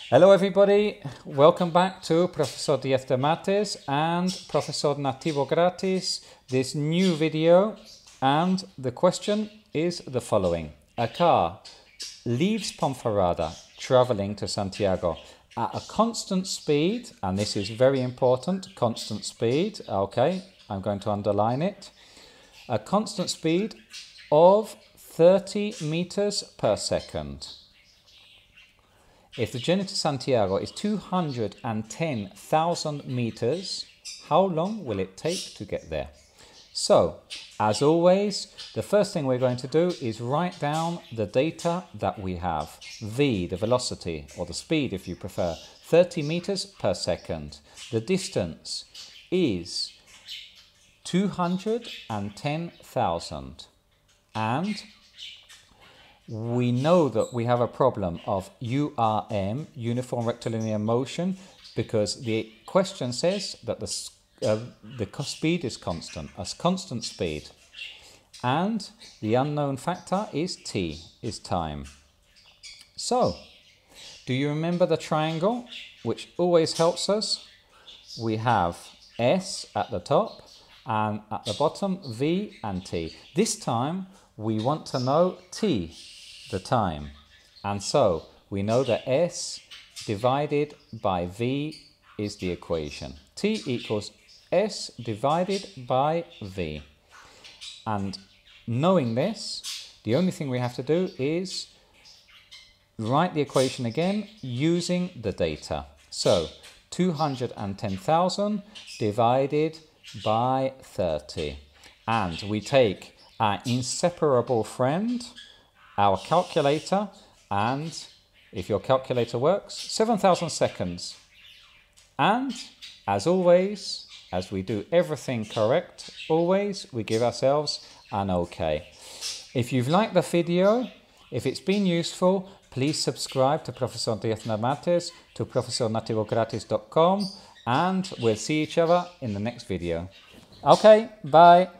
Hello everybody, welcome back to Profesor 10 de Mates and Profesor Nativo Gratis, this new video, and the question is the following. A car leaves Ponferrada traveling to Santiago at a constant speed, and this is very important, constant speed, okay, I'm going to underline it, a constant speed of 30 meters per second. If the journey to Santiago is 210,000 meters, how long will it take to get there? So, as always, the first thing we're going to do is write down the data that we have. V, the velocity, or the speed if you prefer, 30 meters per second. The distance is 210,000. And we know that we have a problem of URM, uniform rectilinear motion, because the question says that the speed is constant, a constant speed. And the unknown factor is t, is time. So, do you remember the triangle, which always helps us? We have S at the top, and at the bottom V and T. This time we want to know T, the time, and so we know that S divided by V is the equation. T equals S divided by V, and knowing this, the only thing we have to do is write the equation again using the data. So 210,000 divided by 30, and we take our inseparable friend, our calculator, and if your calculator works, 7,000 seconds. And as always, as we do everything correct, always we give ourselves an OK. If you've liked the video, if it's been useful, please subscribe to Profesor 10 de Mates, to profesornativogratis.com, and we'll see each other in the next video. OK, bye.